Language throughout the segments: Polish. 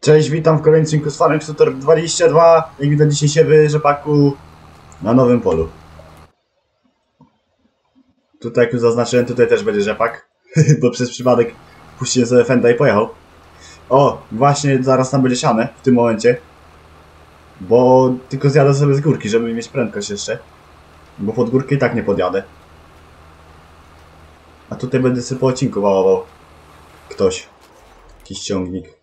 Cześć, witam w kolejnym odcinku z Farming Simulator 22. Jak widać, dzisiaj się w rzepaku na nowym polu. Tutaj, jak już zaznaczyłem, tutaj też będzie rzepak, bo przez przypadek puściłem sobie fenda i pojechał. O, właśnie zaraz tam będzie siane w tym momencie, bo tylko zjadę sobie z górki, żeby mieć prędkość jeszcze, bo pod górkę i tak nie podjadę. A tutaj będę sobie po odcinku wałował ktoś, jakiś ciągnik.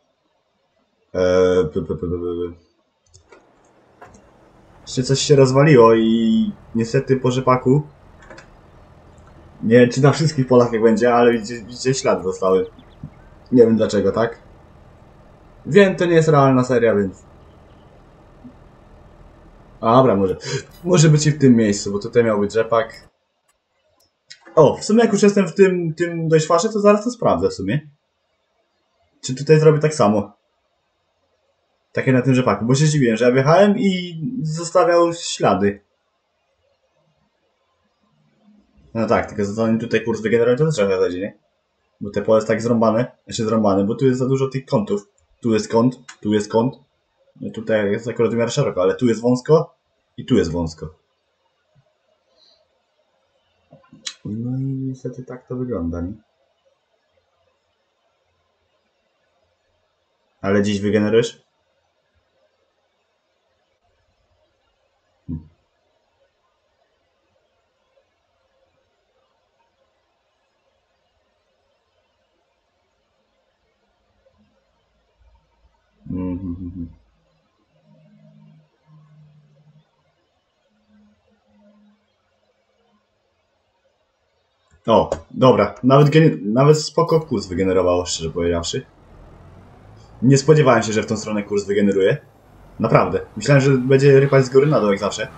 Jeszcze coś się rozwaliło i niestety po rzepaku, nie wiem czy na wszystkich polach jak będzie, ale widzicie ślady zostały. Nie wiem dlaczego, tak? Wiem, to nie jest realna seria, więc... A dobra, może być i w tym miejscu, bo tutaj miał być rzepak. O, w sumie jak już jestem w tym dość fasze, to zaraz to sprawdzę w sumie. Czy tutaj zrobię tak samo. Takie na tym rzepaku, bo się dziwiłem, że ja wjechałem i zostawiał ślady. No tak, tylko zanim tutaj kurs wygenerować, to też trochę chodzi, nie? Bo te pole jest tak zrąbane, bo tu jest za dużo tych kątów. Tu jest kąt, tu jest kąt. No tutaj jest akurat w miarę szeroko, ale tu jest wąsko i tu jest wąsko. No i niestety tak to wygląda, nie? Ale dziś wygenerujesz? O, dobra. Nawet spoko kurs wygenerowało, szczerze powiedziawszy. Nie spodziewałem się, że w tą stronę kurs wygeneruje. Naprawdę. Myślałem, że będzie rypać z góry na dół, jak zawsze.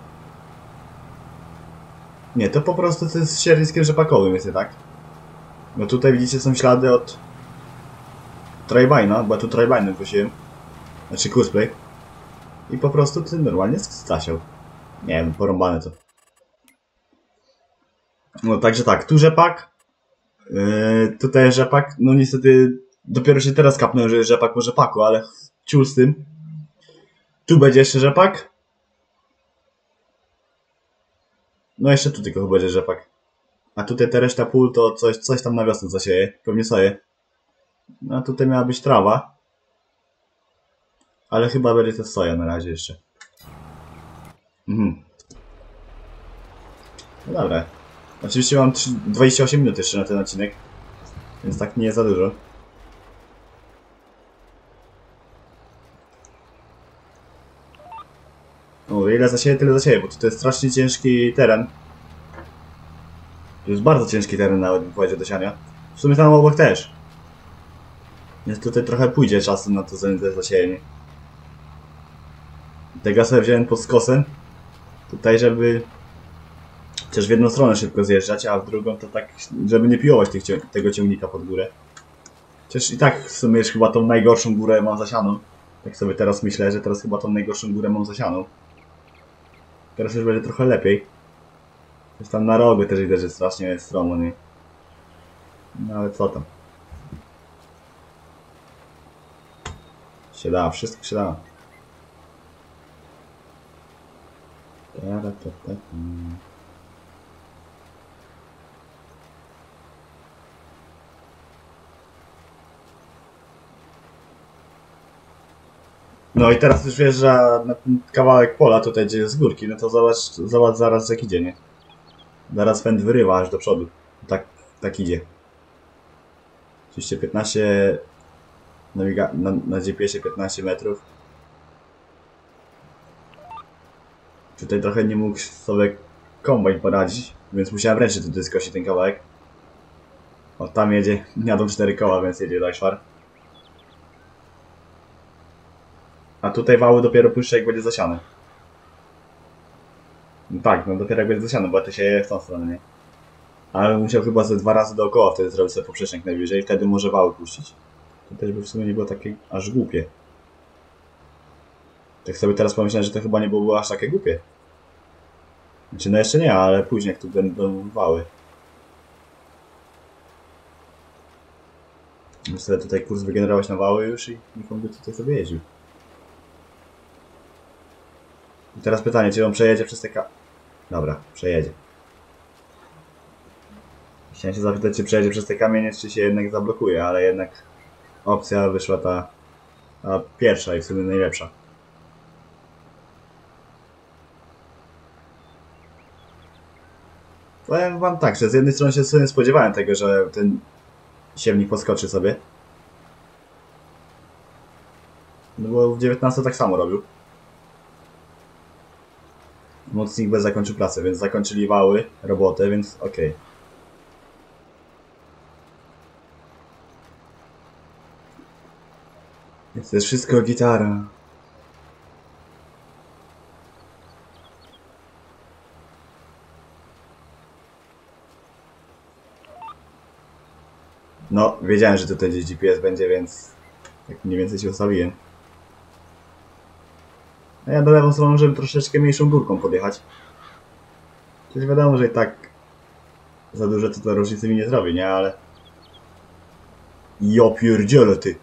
Nie, to po prostu to jest sierniskiem rzepakowym, jest tak? No tutaj widzicie, są ślady od Tribina, bo ja tu Tribinem prosiłem. Znaczy Kursplay. I po prostu ty normalnie stasiał. Nie wiem, porąbane to. No także tak, tu rzepak. Tutaj rzepak. No niestety dopiero się teraz kapnąłem, że jest rzepak po rzepaku, ale ciul z tym. Tu będzie jeszcze rzepak. No jeszcze tu tylko chyba będzie rzepak. A tutaj ta reszta pól to coś tam na wiosnę zasieje. Pewnie soję. No a tutaj miała być trawa. Ale chyba będzie to soja na razie jeszcze. No dobra. Oczywiście mam 28 minut jeszcze na ten odcinek. Więc tak nie jest za dużo. O, ile zasieje, tyle zasieje, bo to jest strasznie ciężki teren. To jest bardzo ciężki teren nawet, bym powiedział, do siania. W sumie tam obok też. Więc tutaj trochę pójdzie czasu na to zasiejenie. Tego sobie wziąłem pod skosem. Tutaj, żeby chociaż w jedną stronę szybko zjeżdżać, a w drugą to tak, żeby nie piłować tego ciągnika pod górę. Chociaż i tak w sumie już chyba tą najgorszą górę mam zasianą. Tak sobie teraz myślę, że teraz chyba tą najgorszą górę mam zasianą. Teraz już będzie trochę lepiej. Już tam na rogu też widać, że strasznie jest stromo, nie? No ale co tam? Się da, wszystko się da. No i teraz już wjeżdża na ten kawałek pola tutaj, gdzie jest z górki, no to zobacz zaraz jak idzie, nie? Zaraz fend wyrywa aż do przodu. Tak idzie. Oczywiście 15... na GPS-ie 15 metrów. Tutaj trochę nie mógł sobie kombajn poradzić, więc musiałem ręcznie tutaj skosić ten kawałek. O, tam jadą 4 koła, więc jedzie Dajszwar. A tutaj wały dopiero puszczę, jak będzie zasiane. No tak, no dopiero jak będzie zasiane, bo to się je w tą stronę, nie? Ale musiał chyba ze 2 razy dookoła wtedy zrobić sobie poprzecznik najwyżej i wtedy może wały puścić. To też by w sumie nie było takie aż głupie. Tak sobie teraz pomyślałem, że to chyba nie byłoby aż takie głupie. Znaczy no jeszcze nie, ale później jak tu będą wały. Musimy sobie tutaj kurs wygenerować na wały już i niech on by tutaj sobie jeździł. I teraz pytanie, czy on przejedzie przez te Dobra, przejedzie. Chciałem się zapytać, czy przejedzie przez te kamienie, czy się jednak zablokuje, ale jednak opcja wyszła ta pierwsza i w sumie najlepsza. Powiem wam tak, że z jednej strony się sobie spodziewałem tego, że ten siewnik podskoczy sobie. No bo w 19 tak samo robił. Mocnik bez zakończył pracę, więc zakończyli wały, robotę, więc okej. Więc to jest wszystko gitara. No, wiedziałem, że tutaj gdzieś GPS będzie, więc tak mniej więcej się ustawiłem. A ja do lewą stroną, żeby troszeczkę mniejszą górką podjechać. Przecież wiadomo, że i tak za dużo to różnicy mi nie zrobi, nie? Ale... Ja pierdzielę, ty!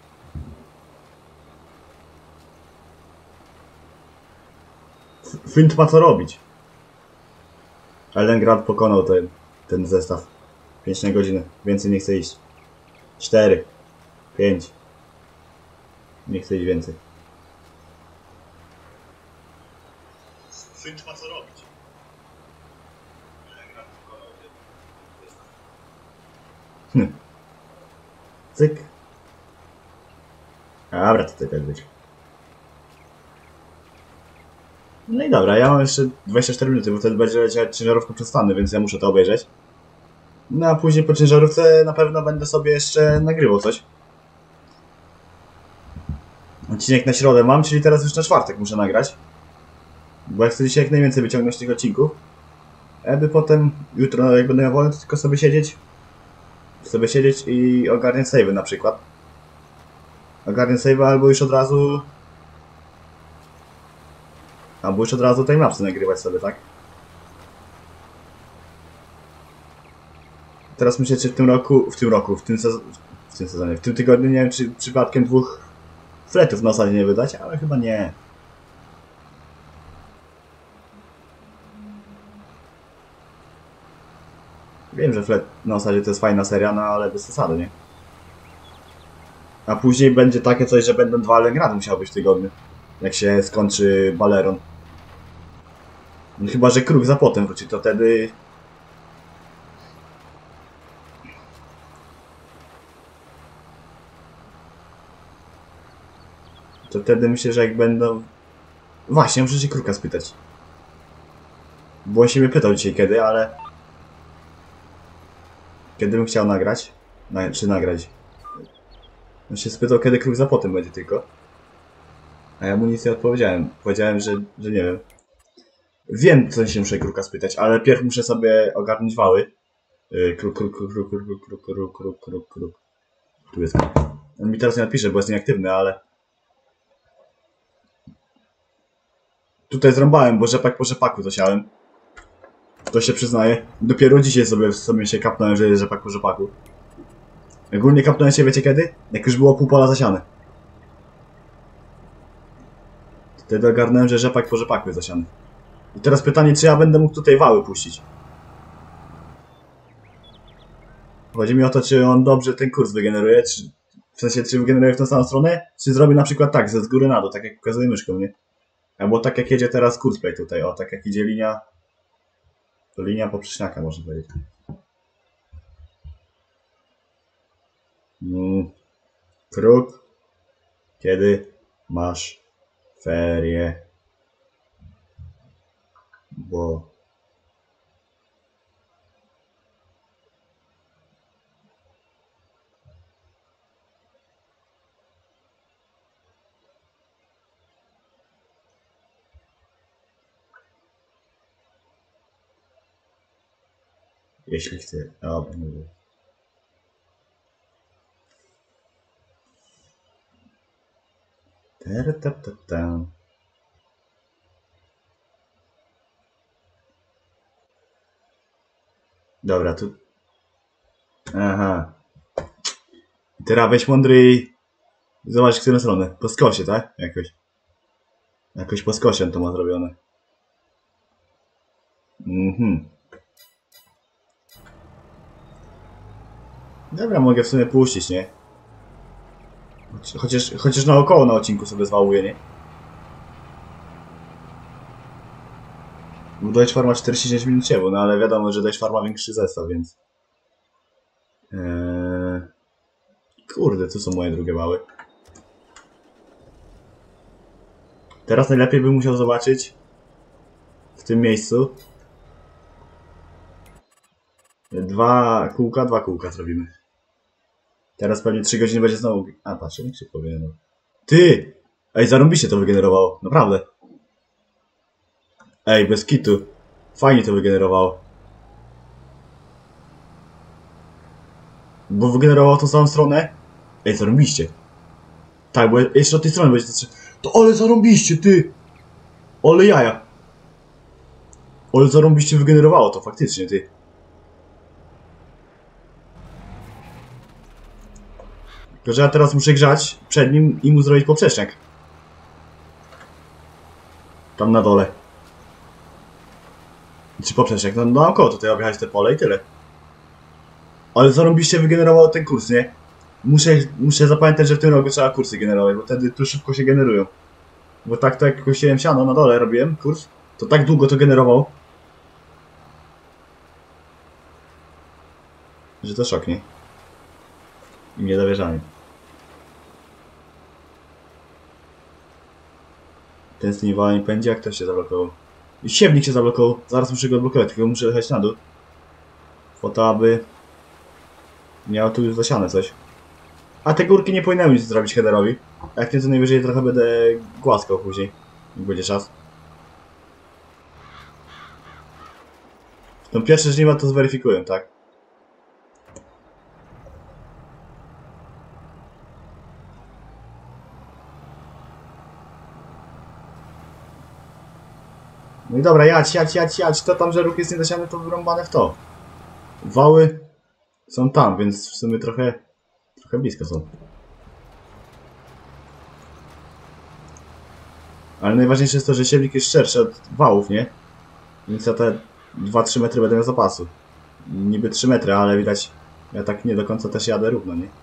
Fint ma co robić. Ellengrad pokonał ten zestaw. 5 na godzinę. Więcej nie chcę iść. 4. 5. Nie chcę iść więcej. Fint ma co robić. Ellengrad pokonał ten zestaw. Cyk. Dobra, tutaj tak być. No i dobra, ja mam jeszcze 24 minuty, bo wtedy będzie lecieć ciężarówka przez Stany, więc ja muszę to obejrzeć. No a później po ciężarówce na pewno będę sobie jeszcze nagrywał coś. Odcinek na środę mam, czyli teraz już na czwartek muszę nagrać. Bo ja chcę dzisiaj jak najwięcej wyciągnąć tych odcinków. Aby potem, jutro jak będę miał wolę, to tylko sobie siedzieć i ogarniać save'y na przykład. Ogarniać save'y albo już od razu... Albo już od razu timelapsy nagrywać sobie, tak? Teraz myślę, czy w tym tygodniu, nie wiem, czy przypadkiem 2 fletów na osadzie nie wydać, ale chyba nie. Wiem, że flet na osadzie to jest fajna seria, no ale bez zasady, nie? A później będzie takie coś, że będą 2 Ellengrady musiały być w tygodniu. Jak się skończy Baleron. No, chyba, że Kruk za potem wróci, to wtedy... To wtedy myślę, że jak będą... Właśnie, muszę się Kruka spytać. Bo on się mnie pytał dzisiaj kiedy, ale... Kiedy bym chciał nagrać? Czy nagrać? On się spytał, kiedy Kruk za potem będzie tylko. A ja mu nic nie odpowiedziałem. Powiedziałem, że nie wiem. Wiem, co się muszę Kruka spytać, ale pierw muszę sobie ogarnąć wały. Kruk. Tu jest Kruk. On mi teraz nie napisze, bo jest nieaktywny, ale... Tutaj zrąbałem, bo rzepak po rzepaku zasiałem. To się przyznaje. Dopiero dzisiaj sobie się kapnąłem, że jest rzepak po rzepaku. Ogólnie kapnąłem się, wiecie kiedy? Jak już było pół pola zasiane. Wtedy ogarnąłem, że rzepak po rzepaku jest zasiany. I teraz pytanie, czy ja będę mógł tutaj wały puścić. Chodzi mi o to, czy on dobrze ten kurs wygeneruje, w sensie, czy wygeneruje w tą samą stronę, czy zrobi na przykład tak, ze z góry na dół, tak jak pokazuje myszką, nie? Albo tak jak jedzie teraz kursplay tutaj, o, tak jak idzie linia... To linia poprzeczniaka, można powiedzieć. Kruk, kiedy masz ferie? Bo... Jeśli chcę... O, mówię. Dobra, tu... Aha. Teraz weź mądry i zobacz, w którą stronę. Po skosie, tak? Jakoś po skosie to ma zrobione. Dobra, mogę w sumie puścić, nie? Chociaż naokoło na odcinku sobie zwałuję, nie? Bo Deutsche Farm ma 46 minut siewu, no ale wiadomo, że Deutsche Farm ma większy zestaw, więc... Kurde, tu są moje drugie wały. Teraz najlepiej bym musiał zobaczyć w tym miejscu dwa kółka zrobimy. Teraz pewnie 3 godziny będzie znowu... A, patrz, jak się powie, no. Ty! Ej, zarąbiście to wygenerowało, naprawdę. Ej, bez kitu. Fajnie to wygenerowało. Bo wygenerowało tą samą stronę. Ej, zarąbiście. Tak, bo jeszcze od tej strony będzie to ale zarąbiście, ty! Ale jaja. Ale zarąbiście wygenerowało to, faktycznie, ty. Tylko, że ja teraz muszę grzać przed nim i mu zrobić poprzeczniak. Tam na dole. Czy poprzeczniak? No naokoło tutaj objechać te pole i tyle. Ale zarąbiście wygenerowało ten kurs, nie? Muszę zapamiętać, że w tym roku trzeba kursy generować, bo wtedy tu szybko się generują. Bo tak to jak kosiłem siano na dole robiłem kurs, to tak długo to generował, że to szok, nie? I niedowierzanie. Ten z tymi wałami pędzi, jak też się zablokował. I siewnik się zablokował. Zaraz muszę go odblokować, tylko muszę jechać na dół. Po to, aby miał tu już zasiane coś. A te górki nie powinny nic zrobić headerowi. Jak nie, to najwyżej trochę będę głaskał później, jak będzie czas. Tą pierwsze żniwa to zweryfikuję, tak? No i dobra, jadź. To tam, że ruch jest niedosiany, to wyrąbane w to. Wały są tam, więc w sumie trochę blisko są. Ale najważniejsze jest to, że siewnik jest szerszy od wałów, nie? Więc ja te 2-3 metry będę miał zapasu. Niby 3 metry, ale widać, ja tak nie do końca też jadę równo, nie?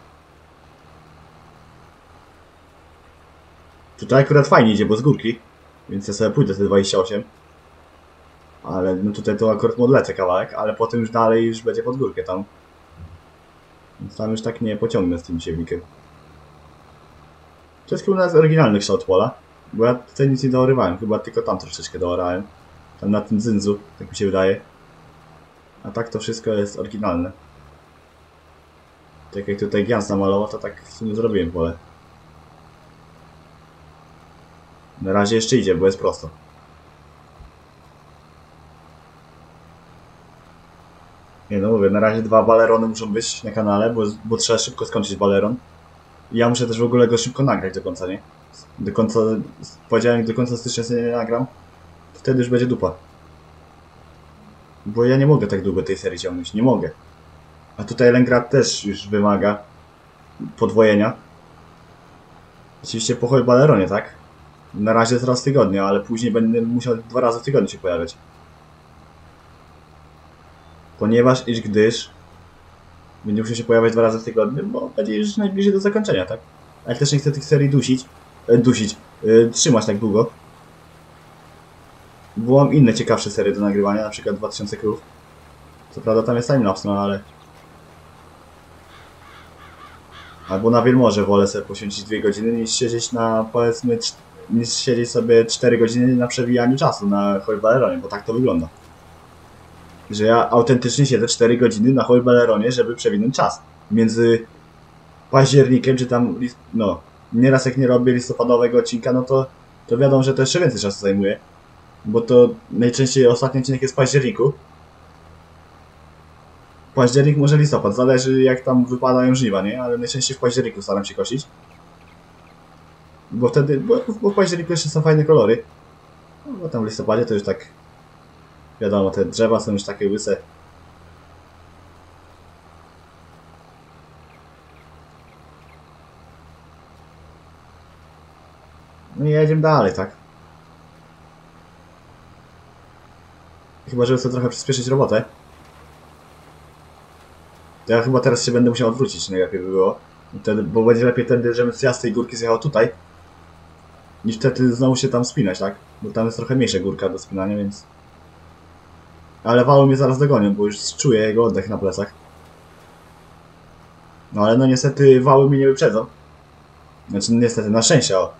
Tutaj akurat fajnie idzie, bo z górki. Więc ja sobie pójdę te 28. Ale no tutaj to akurat odlecę kawałek, ale potem już dalej już będzie pod górkę tam. Więc tam już tak nie pociągnę z tym siewnikiem. To jest chyba z oryginalnych kształt pola. Bo ja tutaj nic nie doorywałem, chyba tylko tam troszeczkę doorałem. Tam na tym dzynzu, tak mi się wydaje. A tak to wszystko jest oryginalne. Tak jak tutaj Gians namalował, to tak w sumie zrobiłem pole. Na razie jeszcze idzie, bo jest prosto. Nie no mówię, na razie 2 balerony muszą być na kanale, bo trzeba szybko skończyć baleron. I ja muszę też w ogóle go szybko nagrać do końca, nie? Do końca, powiedziałem, do końca stycznia sobie nie nagram, to wtedy już będzie dupa. Bo ja nie mogę tak długo tej serii ciągnąć, nie mogę. A tutaj Leningrad też już wymaga podwojenia. Oczywiście po Hoj Baleronie, tak? Na razie jest raz w tygodniu, ale później będę musiał 2 razy w tygodniu się pojawiać. Ponieważ gdyż będzie musiał się pojawiać 2 razy w tygodniu, bo będzie już najbliżej do zakończenia, tak? A jak też nie chcę tych serii trzymać tak długo. Bo mam inne ciekawsze serie do nagrywania, na przykład 2000 krów. Co prawda tam jest timelapse, no ale... Albo na Wielmorze wolę sobie poświęcić 2 godziny niż siedzieć na, powiedzmy, niż siedzieć sobie 4 godziny na przewijaniu czasu na Hoj Baleronie, bo tak to wygląda. Że ja autentycznie siedzę 4 godziny na Hoj Baleronie, żeby przewinąć czas. Między październikiem, czy tam, no, nieraz jak nie robię listopadowego odcinka, no to wiadomo, że to jeszcze więcej czasu zajmuje. Bo to najczęściej ostatni odcinek jest w październiku. Październik, może listopad, zależy jak tam wypadają żniwa, nie? Ale najczęściej w październiku staram się kosić. Bo wtedy, bo w październiku jeszcze są fajne kolory. No, bo tam w listopadzie to już tak... Wiadomo, te drzewa są już takie łyse. No i jedziemy dalej, tak? Chyba, żeby sobie trochę przyspieszyć robotę. To ja chyba teraz się będę musiał odwrócić, najlepiej by było. Wtedy, bo będzie lepiej wtedy, żebym z tej górki zjechał tutaj. Niż wtedy znowu się tam spinać, tak? Bo tam jest trochę mniejsza górka do spinania, więc... Ale wały mnie zaraz dogonią, bo już czuję jego oddech na plecach. No ale no niestety wały mnie nie wyprzedzą. Znaczy niestety, na szczęście, o.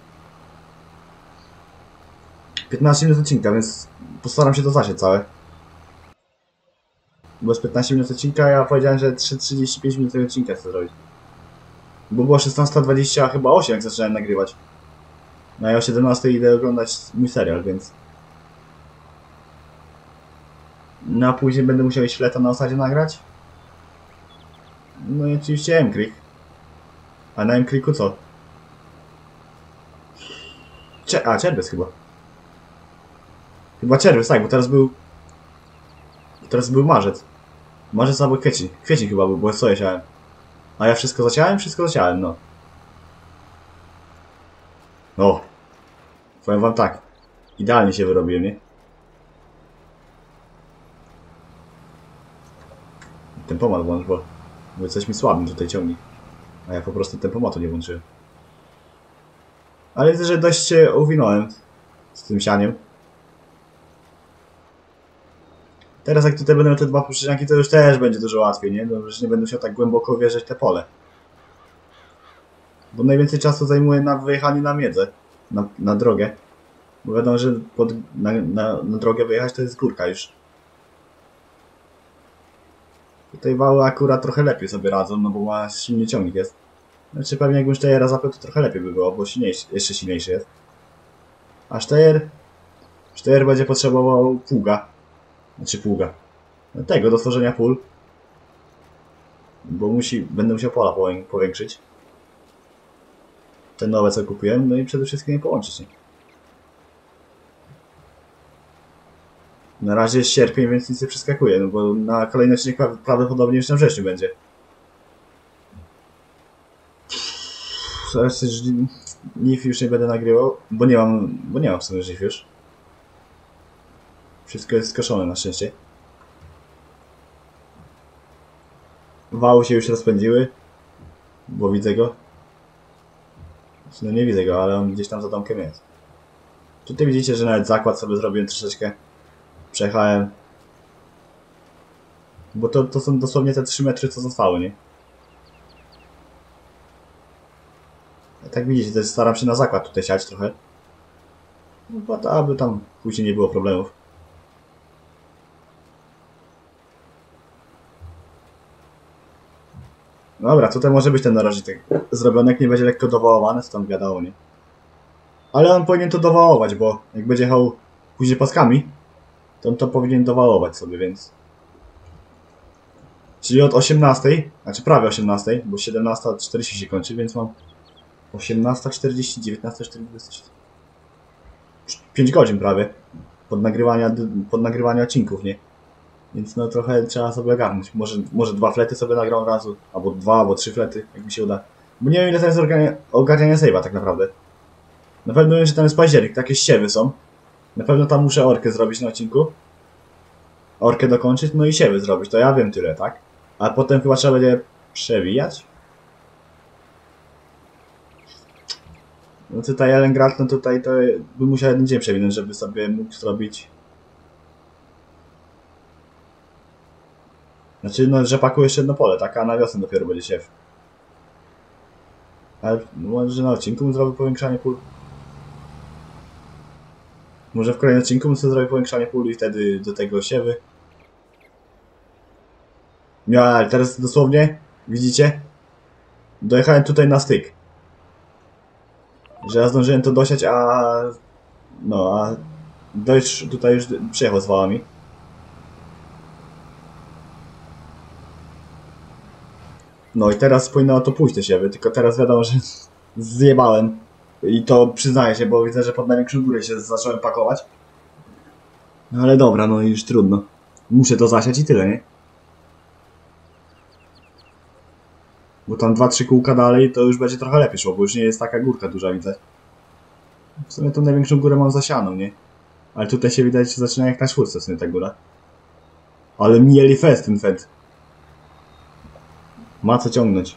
15 minut odcinka, więc postaram się to zasieć całe. Bo z 15 minut odcinka ja powiedziałem, że 35 minut odcinka chcę zrobić. Bo było 16:20, chyba 8 jak zacząłem nagrywać. No ja o 17 idę oglądać mój serial, więc... No a później będę musiał iść Fleta na osadzie nagrać. No i oczywiście M-Creek. A na M-Creeku co? Czerwiec chyba. Chyba czerwiec, tak, bo teraz był... Teraz był marzec. Marzec albo kwiecień. Kwiecień chyba był, bo co ja siałem. A ja wszystko zaciąłem? Wszystko zaciąłem, no. O! Powiem wam tak. Idealnie się wyrobiłem, nie? Tempomat włącz, bo coś mi słabym tutaj ciągnie. A ja po prostu tempomatu nie włączyłem. Ale widzę, że dość się uwinąłem z tym sianiem. Teraz jak tutaj będę miał te dwa poprzeczniaki, to już też będzie dużo łatwiej, nie? No, już nie będę musiał tak głęboko wjeżdżać te pole. Bo najwięcej czasu zajmuje na wyjechanie na miedzę. Na drogę. Bo wiadomo, że na drogę wyjechać to jest górka już. Tutaj wały akurat trochę lepiej sobie radzą, no bo ma silny ciągnik jest. Znaczy pewnie jakbym Steyera zapiął, to trochę lepiej by było, bo jeszcze silniejszy jest. A Steyr będzie potrzebował pługa. Znaczy pługa. Tego do tworzenia pól. Bo będę musiał pola powiększyć. Te nowe co kupiłem, no i przede wszystkim je połączyć. Nie? Na razie jest sierpień, więc nic nie przeskakuje, no bo na kolejny odcinek prawdopodobnie już na wrześniu będzie. Zaraz też NIF już nie będę nagrywał, bo nie mam w sumie NIF już. Wszystko jest skoszone na szczęście. Wały się już rozpędziły, bo widzę go. No nie widzę go, ale on gdzieś tam za domkiem jest. Tutaj widzicie, że nawet zakład sobie zrobiłem troszeczkę. Przejechałem. Bo to są dosłownie te 3 metry, co zostały, nie? Tak widzicie, też staram się na zakład tutaj siać trochę. No bo to, aby tam później nie było problemów. Dobra, tutaj może być ten narożnik zrobiony, jak nie będzie lekko dowołowany, to tam wiadomo, nie? Ale on powinien to dowołować, bo jak będzie jechał później paskami, to on to powinien dowołować sobie, więc... Czyli od 18, znaczy prawie 18, bo 17:40 się kończy, więc mam 18:40, 19:40, 5 godzin prawie pod nagrywanie odcinków, nie? Więc no trochę trzeba sobie ogarnąć. Może 2 flety sobie nagram od razu, albo 2, albo 3 flety, jak mi się uda. Bo nie wiem ile to jest ogarniania save'a tak naprawdę. Na pewno wiem, że tam jest październik, takie ściewy są. Na pewno tam muszę orkę zrobić na odcinku. Orkę dokończyć, no i siewy zrobić, to ja wiem tyle, tak? A potem chyba trzeba będzie przewijać. No tutaj Ellengrad, no tutaj to bym musiał jeden dzień przewinąć, żeby sobie mógł zrobić. Znaczy, no rzepaku jeszcze jedno pole, tak? A na wiosnę dopiero będzie siew. Ale może na odcinku bym zrobił powiększanie pól. Może w kolejnym odcinku bym sobie zrobił powiększanie pól i wtedy do tego siewy. No ale teraz dosłownie, widzicie? Dojechałem tutaj na styk. Że ja zdążyłem to dosiać, a Deutsch tutaj już przyjechał z wałami. No i teraz powinno to pójść te siewy, tylko teraz wiadomo, że zjebałem. I to przyznaję się, bo widzę, że pod największą górę się zacząłem pakować. No ale dobra, no już trudno. Muszę to zasiać i tyle, nie? Bo tam 2-3 kółka dalej to już będzie trochę lepiej szło, bo już nie jest taka górka duża, widzę. W sumie tą największą górę mam zasianą, nie? Ale tutaj się widać, zaczyna jak na czwórce w sumie ta góra. Ale mieli fest ten fed. Ma co ciągnąć.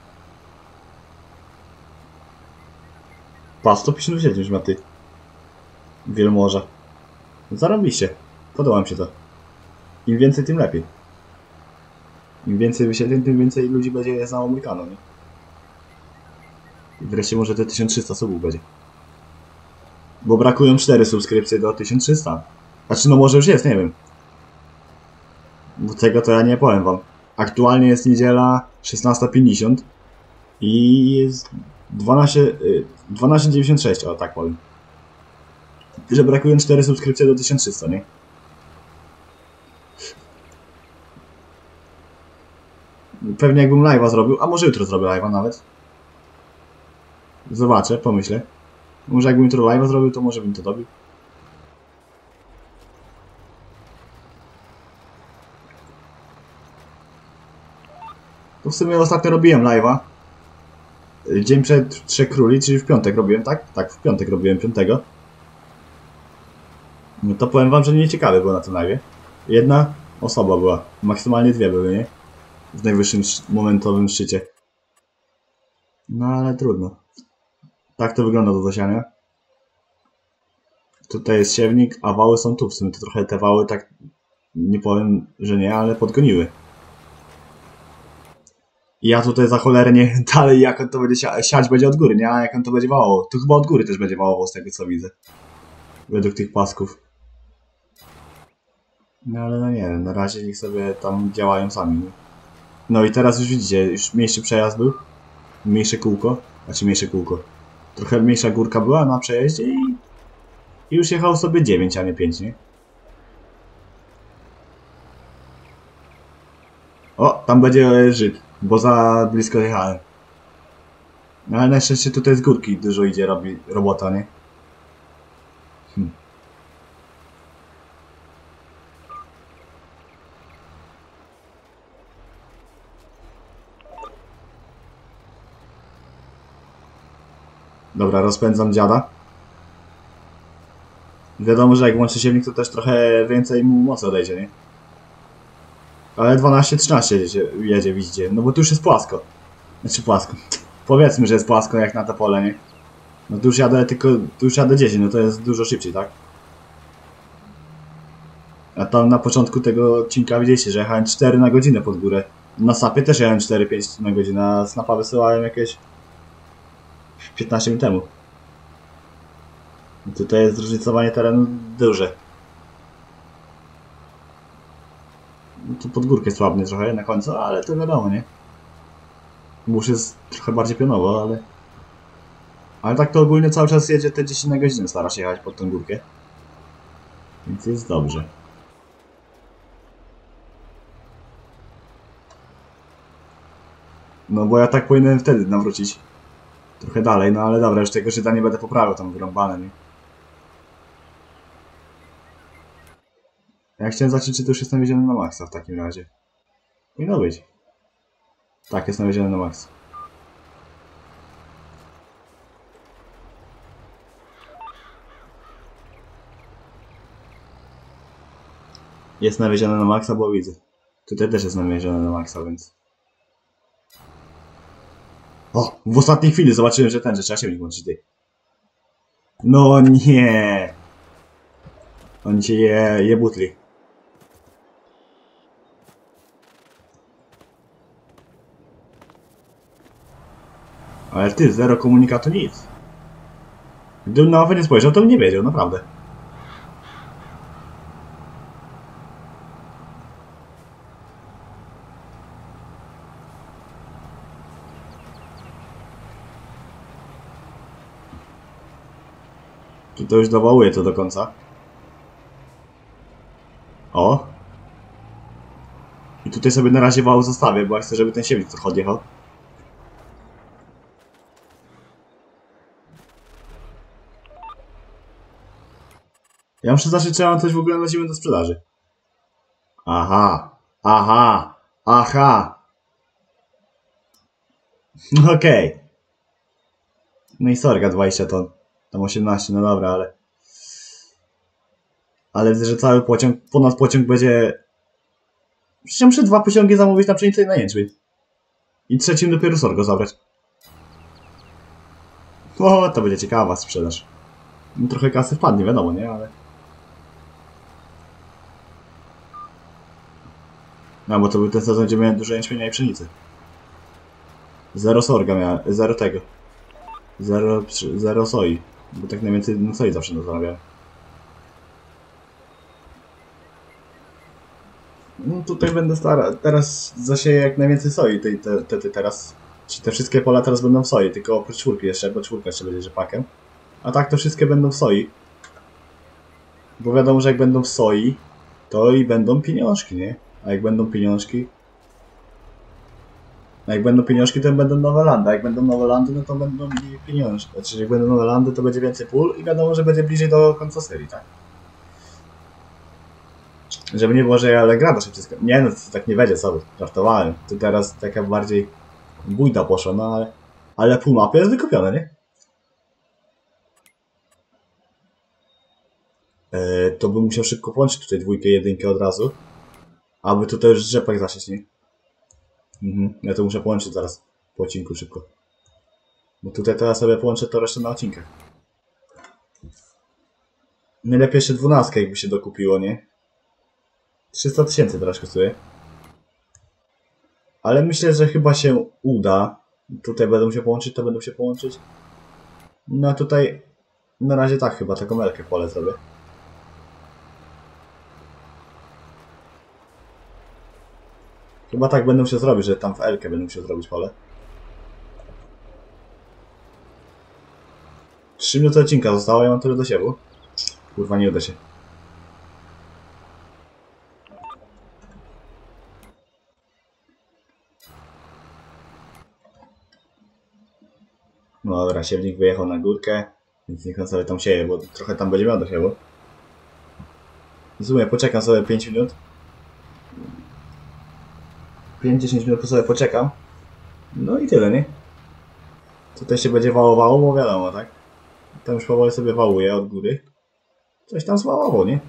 Pa, 150 już ma ty. Wielmorza. Zarobiście. Podoba mi się to. Im więcej, tym lepiej. Im więcej wyświetleń, tym więcej ludzi będzie znało mój kanał, nie? I wreszcie może te 1300 subów będzie. Bo brakują 4 subskrypcje do 1300. Znaczy no może już jest, nie wiem. Bo tego to ja nie powiem wam. Aktualnie jest niedziela 16:50 i jest 12:96, o tak powiem. Że brakują 4 subskrypcje do 1300, nie? Pewnie jakbym live'a zrobił, a może jutro zrobię live'a nawet. Zobaczę, pomyślę. Może jakbym jutro live'a zrobił, to może bym to robił. To w sumie ostatnio robiłem live'a. Dzień przed Trzech Króli, czyli w piątek robiłem, tak? Tak, w piątek robiłem 5. No to powiem wam, że nieciekawe było na tym live'ie. Jedna osoba była, maksymalnie 2 były, nie? W najwyższym momentowym szczycie. No ale trudno. Tak to wygląda do zasiania. Tutaj jest siewnik, a wały są tu. W sumie to trochę te wały tak, nie powiem, że nie, ale podgoniły. I ja tutaj za cholernie dalej, jak on to będzie siać będzie od góry, nie? A jak on to będzie wałował. Tu chyba od góry też będzie wałował z tego co widzę. Według tych pasków. No ale no nie wiem, na razie niech sobie tam działają sami. Nie? No i teraz już widzicie, już mniejszy przejazd był. Mniejsze kółko. Znaczy mniejsze kółko. Trochę mniejsza górka była na przejeździe i już jechał sobie 9, a nie 5, nie? O, tam będzie Żyd, bo za blisko jechałem. No ale na szczęście tutaj z górki dużo idzie robota, nie? Dobra, rozpędzam dziada. Wiadomo, że jak włączy siewnik, to też trochę więcej mu mocy odejdzie, nie? Ale 12-13 jedzie, widzicie. No bo tu już jest płasko. Znaczy płasko. Powiedzmy, że jest płasko jak na to pole, nie? No tu już jadę tylko, tu już jadę 10, no to jest dużo szybciej, tak? A tam na początku tego odcinka widzieliście, że jechałem 4 na godzinę pod górę. Na sapie też jechałem 4-5 na godzinę, a snapa wysyłałem jakieś 15 minut temu. I tutaj jest zróżnicowanie terenu duże. Tu pod górkę słabnie trochę na końcu, ale to wiadomo, nie? Już jest trochę bardziej pionowo, ale... Ale tak to ogólnie cały czas jedzie te 10 na godzinę, stara się jechać pod tą górkę. Więc jest dobrze. No bo ja tak powinienem wtedy nawrócić. Trochę dalej, no ale dobra, już tego Żyda nie będę poprawiał, tam wyrąbane, nie? Ja chciałem zacząć, czy to już jest nawiezione na maksa w takim razie. Powinno być. Tak, jest nawiezione na maksa. Jest nawiezione na maksa, bo widzę. Tutaj też jest nawiezione na maksa, więc... O! W ostatniej chwili zobaczyłem, że trzeba się włączyć tej. No nie! Oni się je butli. Ale ty, zero komunikatu, nic. Gdybym na mapę nie spojrzał, to bym nie wiedział, naprawdę. Tu to już dowołuje to do końca. O! I tutaj sobie na razie wał zostawię, bo ja chcę, żeby ten siewnik trochę odjechał. Ja muszę zacząć, czy ja mam coś w ogóle na zimę do sprzedaży. Aha! Aha! Aha! Okej. No i sorga 20 ton. Tam 18, no dobra, ale... Ale widzę, że cały pociąg, ponad pociąg będzie... Przecież ja muszę 2 pociągi zamówić na pszenicę i na jęczmień. I trzecim dopiero sorgo zabrać. O, to będzie ciekawa sprzedaż. No, trochę kasy wpadnie, wiadomo, nie? Ale... No, bo to był ten sezon, gdzie miałem dużo jęczmienia i pszenicy. 0 sorga miałem, 0 tego. 0 soi. Bo tak najwięcej no soi zawsze zamawiałem. No tutaj będę teraz zasieję jak najwięcej soi teraz. Czy te wszystkie pola teraz będą w soi, tylko oprócz czwórki jeszcze, bo czwórka jeszcze będzie rzepakiem. A tak to wszystkie będą w soi. Bo wiadomo, że jak będą w soi, to i będą pieniążki, nie? A jak będą pieniążki... A jak będą pieniążki, to będą nowe landy. A jak będą nowe landy, no to będą i pieniążki. Znaczy, jak będą nowe landy, to będzie więcej pól i wiadomo, że będzie bliżej do końca serii, tak? Żeby nie było, że ja Allegrada się wszystko... Nie no, to tak nie będzie sobie. Żartowałem. To teraz taka bardziej bójda poszła, no ale... Ale pół mapy jest wykupione, nie? To bym musiał szybko połączyć tutaj dwójkę, jedynkę od razu. Aby tutaj już rzepak zasieć, nie? Ja to muszę połączyć zaraz po odcinku szybko. Bo tutaj teraz sobie połączę to resztę na odcinkach. Najlepiej jeszcze 12 jakby się dokupiło, nie? 300 000 teraz kosztuje. Ale myślę, że chyba się uda. Tutaj będą się połączyć, to będą się połączyć. No tutaj na razie tak chyba, taką melkę pole zrobię. Chyba tak będą się zrobić, że tam w Elkę będą się zrobić pole. 3 minuty odcinka zostało, ja mam tyle do siewu. Kurwa, nie uda się. No dobra, siewnik wyjechał na górkę, więc niech on sobie tam sieje, bo trochę tam będzie miał do siewu. W sumie poczekam sobie 5 minut. 5-10 minut sobie poczekam. No i tyle, nie? Tutaj się będzie wałowało, bo wiadomo, tak? Tam już powoli sobie wałuje od góry. Coś tam zwałowało, nie?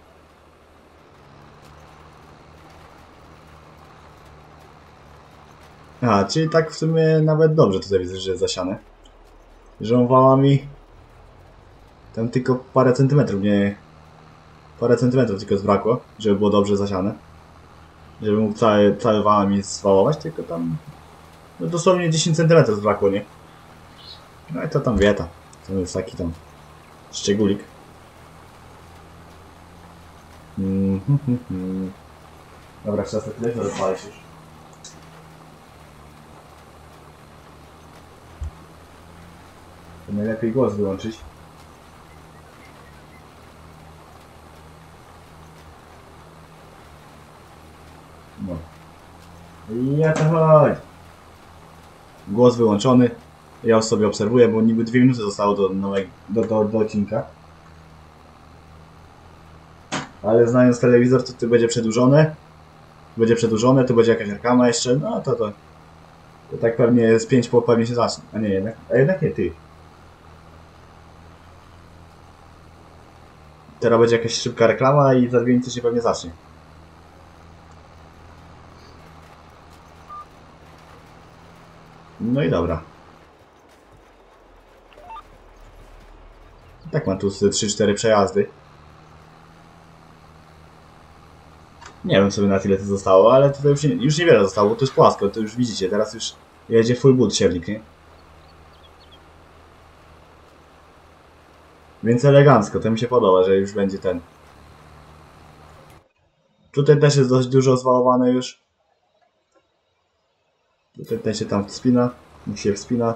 A, czyli tak w sumie nawet dobrze tutaj widzę, że jest zasiane. Że on wała mi... Tam tylko parę centymetrów, nie... Parę centymetrów tylko zbrakło, żeby było dobrze zasiane. Żeby mógł cały wała mi zwałować, tylko tam... No dosłownie 10 cm zbrakło, nie? No i to tam wieta. To jest taki tam... szczególik. Dobra, czas to tyle, to rozpalić już. To najlepiej głos wyłączyć. No. I ja to chodź. Głos wyłączony. Ja już sobie obserwuję, bo niby 2 minuty zostało do odcinka. Ale znając telewizor, to będzie przedłużone. Będzie przedłużone, to będzie jakaś reklama jeszcze. No to tak pewnie z 5 po pewnie się zacznie. A nie, jednak nie, ty. Teraz będzie jakaś szybka reklama i za 2 minuty się pewnie zacznie. No i dobra. Tak mam tu 3-4 przejazdy. Nie wiem sobie na tyle to zostało, ale tutaj już niewiele zostało, bo to jest płasko, to już widzicie, teraz już jedzie full boot siewnik, nie? Więc elegancko, to mi się podoba, że już będzie ten. Tutaj też jest dość dużo zwałowane już. Tutaj ten się tam wspina, niech się wspina.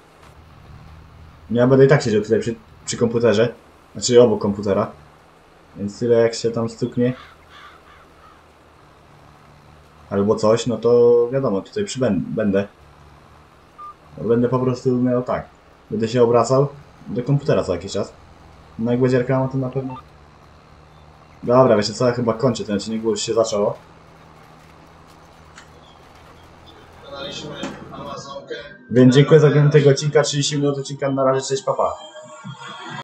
Ja będę i tak siedział tutaj przy komputerze, znaczy obok komputera. Więc tyle jak się tam stuknie albo coś, no to wiadomo, tutaj będę. Będę po prostu miał tak. Będę się obracał do komputera co jakiś czas. No jak będzie reklama, to na pewno. Dobra, wiecie co, ja chyba kończę ten odcinek, bo już się zaczęło. Więc dziękuję za oglądanie tego odcinka, 30 minut odcinka, na razie, cześć, papa.